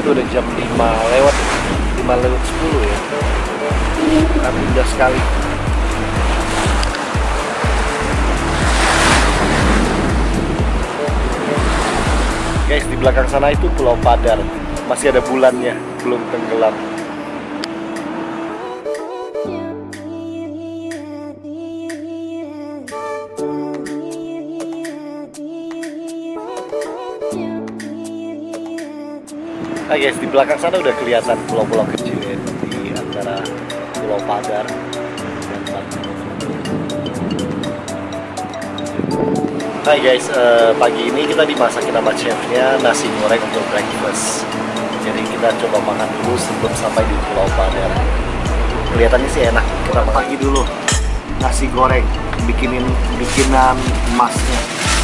itu udah jam 5 lewat 10 ya. Tapi indah sekali. Guys, di belakang sana itu Pulau Padar. Masih ada bulannya, belum tenggelam. Nah guys, di belakang sana udah kelihatan pulau-pulau kecil ya, di antara Pulau Padar dan Batu. Hai guys, pagi ini kita dimasakin sama chefnya nasi goreng untuk breakfast. Jadi kita coba makan dulu sebelum sampai di Pulau Padar. Kelihatannya sih enak. Kita pagi dulu nasi goreng, bikinan emasnya.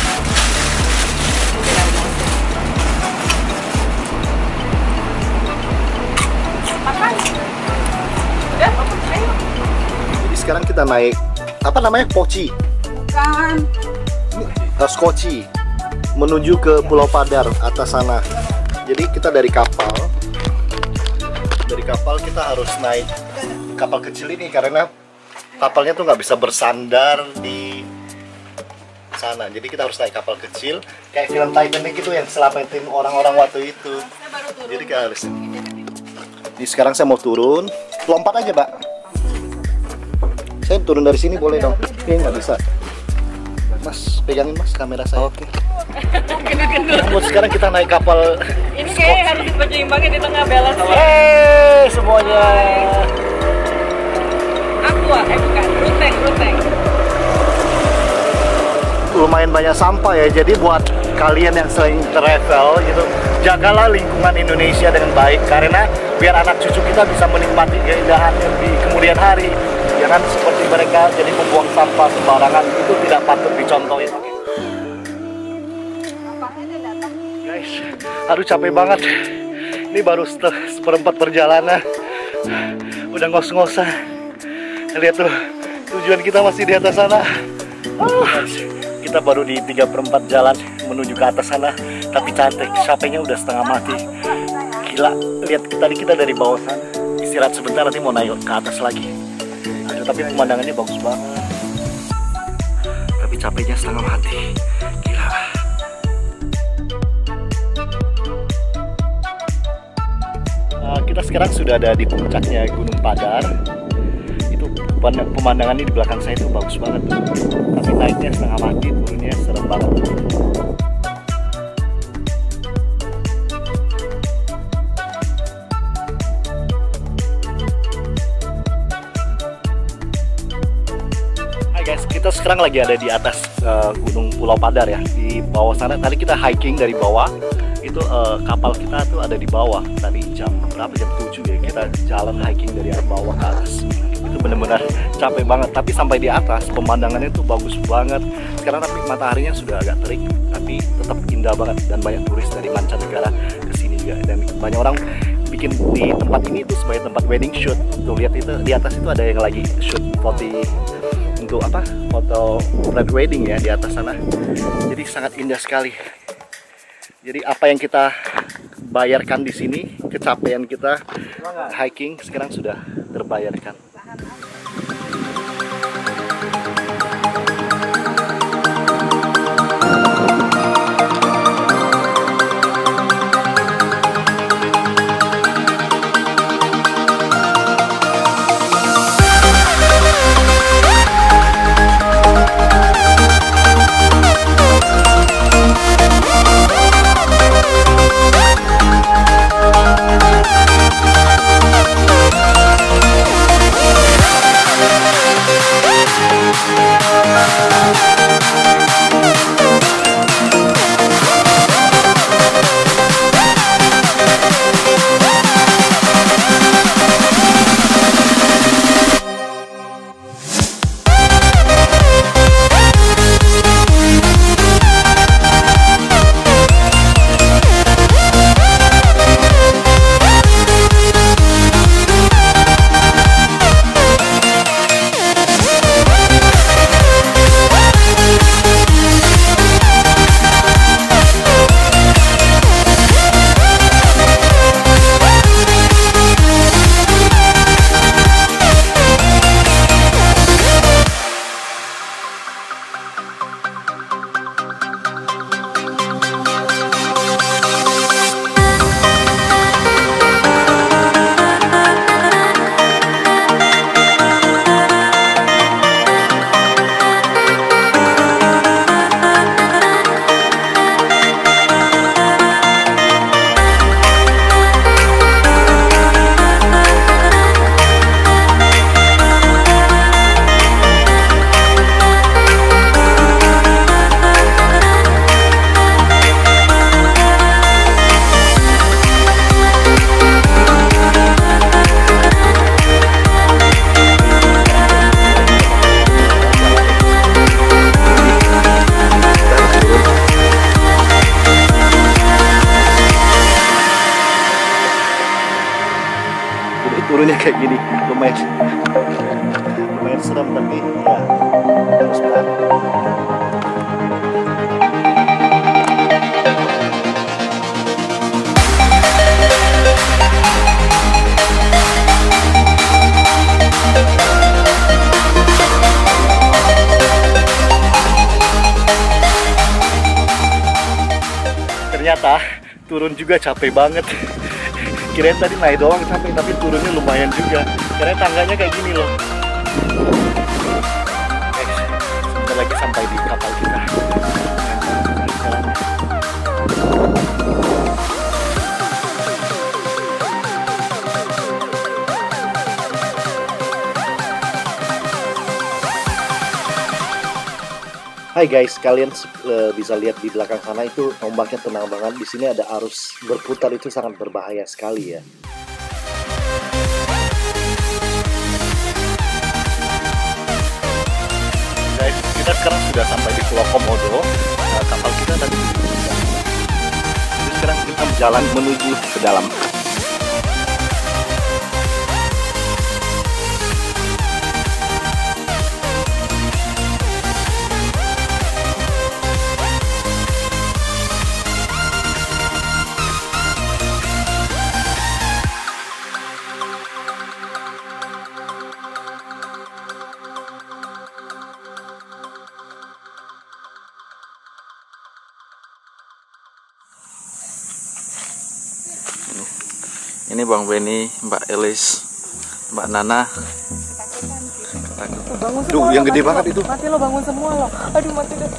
Jadi sekarang kita naik apa namanya, Koci? Bukan. Koci menuju ke Pulau Padar atas sana. Jadi kita dari kapal kita harus naik kapal kecil ini karena kapalnya tuh nggak bisa bersandar di sana. Jadi kita harus naik kapal kecil kayak film Titanic gitu yang selamatin orang-orang waktu itu. Jadi kita harus. Jadi sekarang saya mau turun, lompat aja, Mbak. Saya turun dari sini boleh dong? Oke, nggak bisa. Mas, pegangin Mas kamera saya. Oke. Buat sekarang kita naik kapal. Ini kayaknya harus dipertimbangin di tengah balance. Hey semuanya. Bukan, ruteng. Lumayan banyak sampah ya. Jadi buat kalian yang sering travel gitu, jagalah lingkungan Indonesia dengan baik karena biar anak cucu kita bisa menikmati keindahannya di kemudian hari. Jangan seperti mereka jadi membuang sampah sembarangan, itu tidak patut dicontohin. Guys, aduh capek banget. Ini baru seperempat perjalanan, udah ngos-ngosan. Lihat tuh, tujuan kita masih di atas sana. Kita baru di 3/4 jalan menuju ke atas sana, tapi cantik, capeknya udah setengah mati. Gila, lihat tadi kita dari bawah sana, istirahat sebentar nanti mau naik ke atas lagi. Aduh, tapi pemandangannya bagus banget. Tapi capeknya setengah mati. Gila. Kita sekarang sudah ada di puncaknya Gunung Padar. Itu pemandangannya di belakang saya itu bagus banget tuh. Tapi naiknya setengah mati, turunnya serem banget. Guys, kita sekarang lagi ada di atas Gunung Pulau Padar ya. Di bawah sana tadi kita hiking dari bawah. Itu kapal kita tuh ada di bawah. Tadi jam berapa? Jam 7 ya. Kita jalan hiking dari bawah ke atas. Itu benar-benar capek banget. Tapi sampai di atas pemandangannya tuh bagus banget. Sekarang tapi mataharinya sudah agak terik, tapi tetap indah banget dan banyak turis dari mancanegara ke sini juga. Dan banyak orang bikin di tempat ini tuh sebagai tempat wedding shoot. Tuh lihat itu di atas itu ada yang lagi shoot foto wedding ya di atas sana. Jadi sangat indah sekali. Jadi apa yang kita bayarkan di sini, kecapean kita hiking sekarang sudah terbayarkan. turunnya kayak gini. Lumayan serem, tapi ya harus berani. Ternyata turun juga capek banget. Kirain tadi naik doang capek, tapi turunnya lumayan juga. Karena tangganya kayak gini loh. Guys, sebentar lagi sampai di kapal kita. Hai guys, kalian bisa lihat di belakang sana itu ombaknya tenang banget. Di sini ada arus berputar, itu sangat berbahaya sekali ya. Guys, kita sekarang sudah sampai di Pulau Komodo. Kapal kita tadi. Jadi sekarang kita berjalan menuju ke dalam. Ini Bang Benny, Mbak Elis, Mbak Nana. Duh, yang gede banget itu. Mati lo, bangun semua lo. Aduh, mati deh.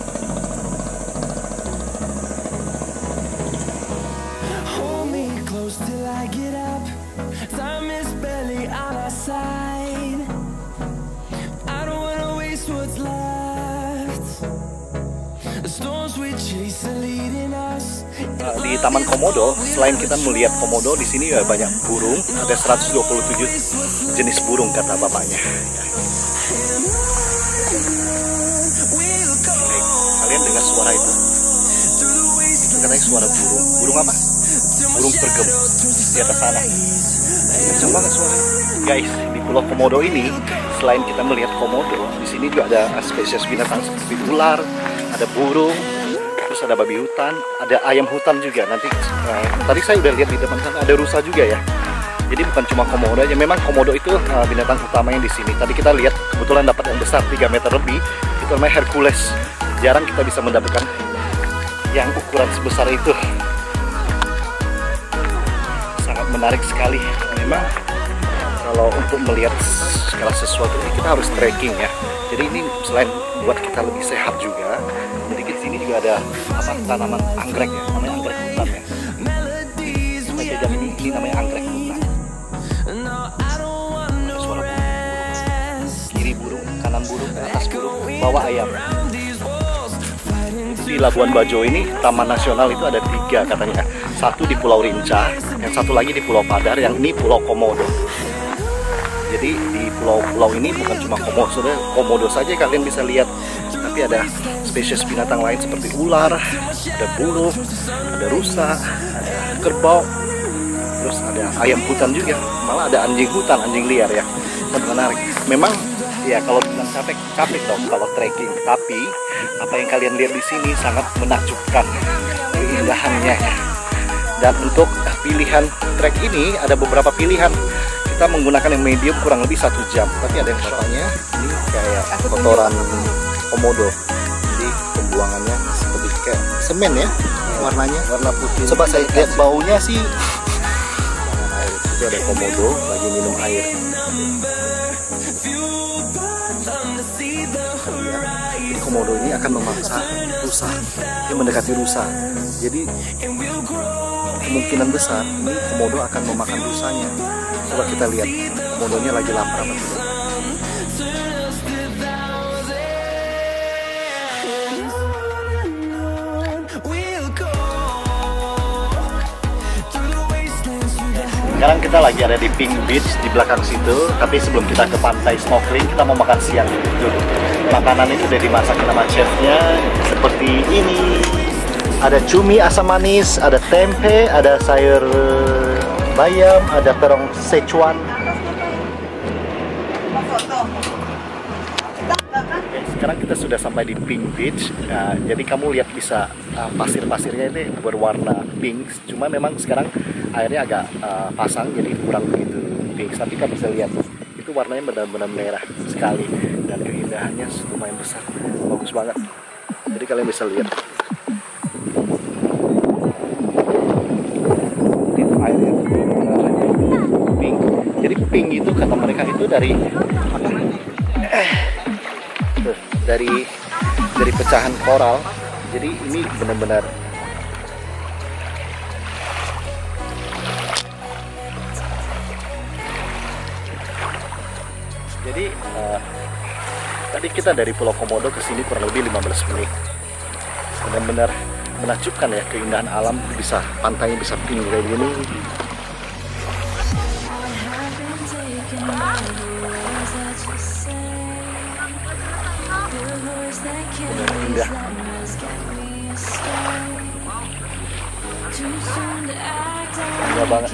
Di Taman Komodo, selain kita melihat komodo, di sini ya banyak burung. Ada 127 jenis burung kata bapaknya. Kalian dengar suara itu? Itu katanya suara burung. Burung apa? Burung pergem di atas sana. Kencang banget suara. Guys, di Pulau Komodo ini, selain kita melihat komodo, di sini juga ada spesies binatang seperti ular, ada burung. Terus ada babi hutan, ada ayam hutan juga. Nanti tadi saya udah lihat di depan sana ada rusa juga ya. Jadi bukan cuma komodo aja. Memang komodo itu binatang utamanya di sini. Tadi kita lihat kebetulan dapat yang besar 3 meter lebih. Itu namanya Hercules. Jarang kita bisa mendapatkan yang ukuran sebesar itu. Sangat menarik sekali. Memang kalau untuk melihat segala sesuatu ini kita harus trekking ya. Jadi ini selain buat kita lebih sehat juga. Jadi di sini juga ada tanaman anggrek ya, namanya anggrek hutan ya. Kita jam ini namanya anggrek hutan. Ada suara burung, kiri burung, kanan burung, atas burung, bawah ayam. Di Labuan Bajo ini taman nasional itu ada 3 katanya. Satu di Pulau Rinca, yang satu lagi di Pulau Padar, yang ini Pulau Komodo. Jadi di pulau-pulau ini bukan cuma komodo saja kalian bisa lihat, tapi ada spesies binatang lain seperti ular, ada burung, ada rusa, ada kerbau, terus ada ayam hutan juga, malah ada anjing hutan, anjing liar ya. Sangat menarik. Memang ya kalau bilang capek dong kalau trekking, tapi apa yang kalian lihat di sini sangat menakjubkan keindahannya. Dan untuk pilihan trek ini ada beberapa pilihan. Kita menggunakan yang medium kurang lebih 1 jam, tapi ada yang shotnya ini kayak kotoran komodo. Jadi pembuangannya seperti kayak semen ya, warnanya warna putih. Coba saya lihat baunya sih. Air itu ada komodo lagi minum air. Jadi komodo ini akan memaksa rusa, dia mendekati rusa. Jadi kemungkinan besar ini komodo akan memakan rusanya. Coba kita lihat, komodonya lagi lapar apa tidak. Sekarang kita lagi ada di Pink Beach di belakang situ. Tapi sebelum kita ke pantai snorkeling, kita mau makan siang dulu. Makanan ini udah dimasakin sama chefnya seperti ini. Ada cumi asam manis, ada tempe, ada sayur bayam, ada terong Szechuan, Sekarang kita sudah sampai di Pink Beach. Nah, jadi kamu lihat bisa pasir-pasirnya ini berwarna pink. Cuma memang sekarang airnya agak pasang, jadi kurang begitu pink. Tapi kamu bisa lihat itu warnanya benar-benar merah sekali dan keindahannya lumayan besar, bagus banget. Jadi kalian bisa lihat. Itu airnya benar-benar pink. Jadi pink itu kata mereka itu dari apa? Dari pecahan koral. Jadi ini benar-benar jadi tadi kita dari Pulau Komodo ke sini kurang lebih 15 menit. Benar-benar menakjubkan ya, keindahan alam, bisa pantainya bisa pink kayak gini. Indah. Indah banget.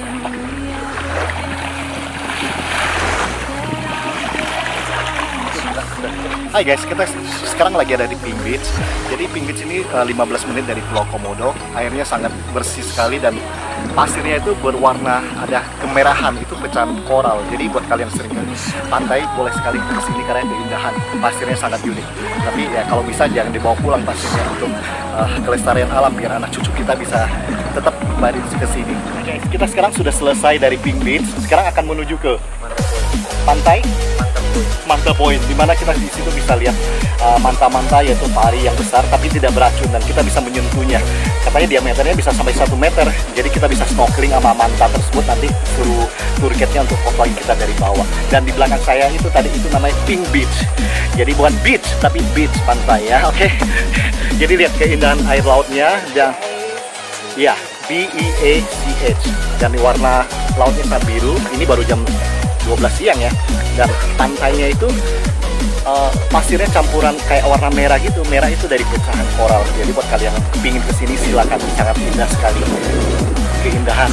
Hai guys, kita sekarang lagi ada di Pink Beach. Jadi Pink Beach ini 15 menit dari Pulau Komodo. Airnya sangat bersih sekali dan pasirnya itu berwarna ada kemerahan, itu pecahan koral. Jadi buat kalian sering ke pantai boleh sekali ke sini karena keindahan pasirnya sangat unik. Tapi ya kalau bisa jangan dibawa pulang pasirnya, untuk kelestarian alam biar anak cucu kita bisa tetap kembali ke sini. Guys, kita sekarang sudah selesai dari Pink Beach. Sekarang akan menuju ke pantai Manta Point, dimana kita di situ bisa lihat manta-manta, yaitu pari yang besar tapi tidak beracun dan kita bisa menyentuhnya. Katanya diameternya bisa sampai 1 meter. Jadi kita bisa snorkeling sama manta tersebut. Nanti suruh tour guide-nya untuk fotoin kita dari bawah. Dan di belakang saya itu tadi itu namanya Pink Beach. Jadi bukan beach tapi beach, pantai ya. Oke. Jadi lihat keindahan air lautnya dan ya, BEACH, dan warna lautnya sangat biru. Ini baru jam 12 siang ya, dan pantainya itu pasirnya campuran kayak warna merah gitu. Merah itu dari pecahan koral. Jadi buat kalian yang pingin kesini silakan, sangat indah sekali keindahan.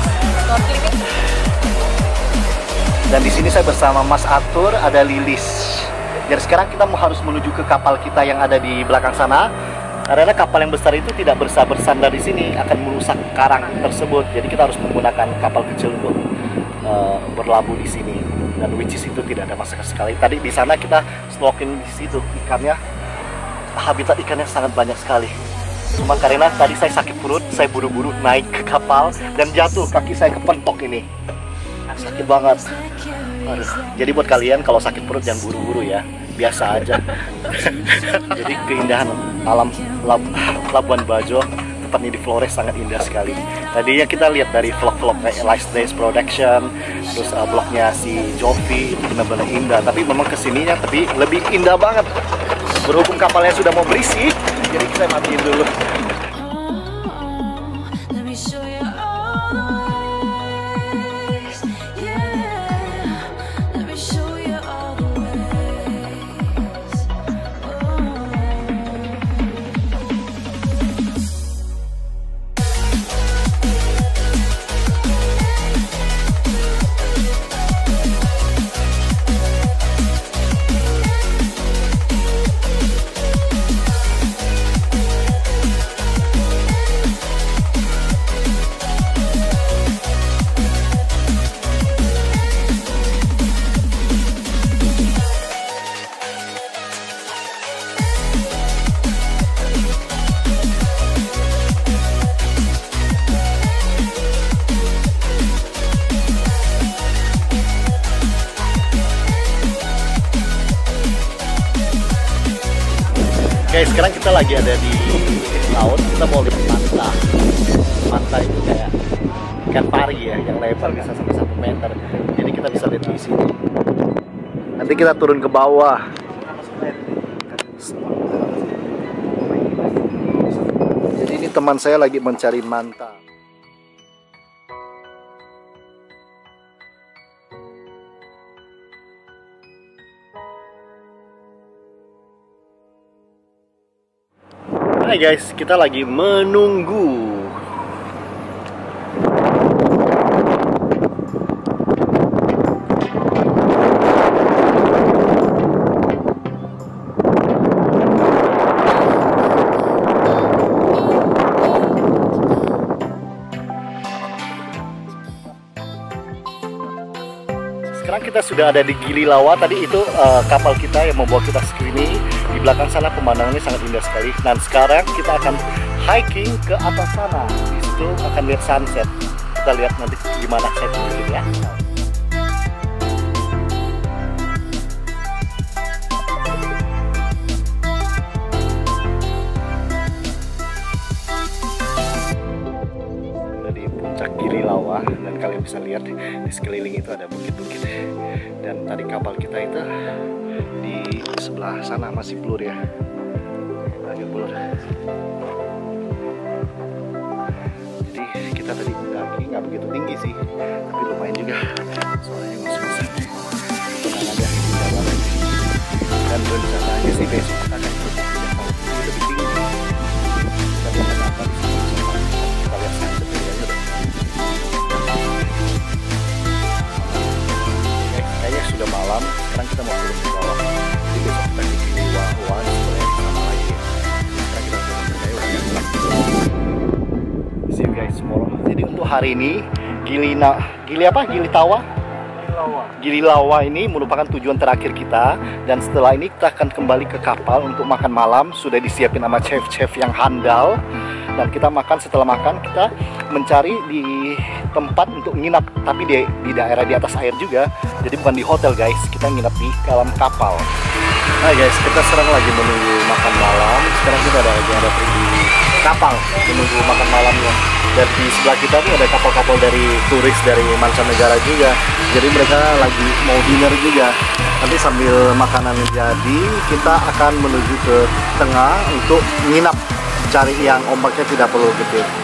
Dan di sini saya bersama Mas Atur, ada Lilis. Jadi sekarang kita harus menuju ke kapal kita yang ada di belakang sana. Karena kapal yang besar itu tidak bersandar di sini, akan merusak karang tersebut. Jadi kita harus menggunakan kapal kecil untuk berlabuh di sini, dan which is itu tidak ada masalah sekali. Tadi di sana kita snorkeling di situ, ikannya, habitat ikannya sangat banyak sekali. Cuma karena tadi saya sakit perut, saya buru-buru naik ke kapal dan jatuh, kaki saya kepentok ini, sakit banget. Aduh. Jadi buat kalian kalau sakit perut jangan buru-buru ya, biasa aja. Jadi keindahan alam Labuan Bajo, tepatnya di Flores, sangat indah sekali. Tadinya kita lihat dari vlog-vlog kayak Last Days Production, terus vlognya si Jovi, itu benar-benar indah. Tapi memang kesininya tapi lebih indah banget. Berhubung kapalnya sudah mau berisik, jadi kita matiin dulu. Oke, sekarang kita lagi ada di laut. Kita mau lihat manta. Manta itu kayak ikan pari ya, yang lebar bisa sampai 1 meter. Jadi kita bisa lihat di sini. Nanti kita turun ke bawah. Jadi ini teman saya lagi mencari manta. Hai guys, kita lagi menunggu. Sekarang kita sudah ada di Gili Lawa. Tadi itu kapal kita yang membawa kita sini. Di belakang sana pemandangannya sangat indah sekali. Dan sekarang kita akan hiking ke atas sana. Di situ akan lihat sunset. Kita lihat nanti gimana settingnya ya. Di puncak Gili Lawa, dan kalian bisa lihat di sekeliling itu ada bukit-bukit. Dan tadi kapal kita itu di sebelah sana masih blur ya, agak blur. Jadi kita tadi mendaki nggak begitu tinggi sih, tapi lumayan juga. Soalnya ngos-ngosan, tenang aja, indah banget. Dan rencananya sih besok kita akan terus lebih tinggi. Kita lihat apa di sana, kita lihat sunset aja deh. Kayaknya sudah malam. Sekarang kita mau turun ke bawah. Jadi besok kita di Gili Lawa supaya sama lagi. Sekarang kita turun ke bawah. See you guys tomorrow. Jadi untuk hari ini Gili Lawa ini merupakan tujuan terakhir kita, dan setelah ini kita akan kembali ke kapal untuk makan malam. Sudah disiapin sama chef-chef yang handal, dan kita makan. Setelah makan kita mencari di tempat untuk nginap, tapi di daerah di atas air juga. Jadi bukan di hotel guys, kita nginap di dalam kapal. Nah guys, kita sekarang lagi menunggu makan malam. Sekarang kita ada di kapal menunggu makan malamnya. Dan di sebelah kita nih ada kapal-kapal dari turis dari mancanegara juga. Jadi mereka lagi mau dinner juga. Nanti sambil makanan jadi, kita akan menuju ke tengah untuk nginap, cari yang ombaknya tidak perlu gede.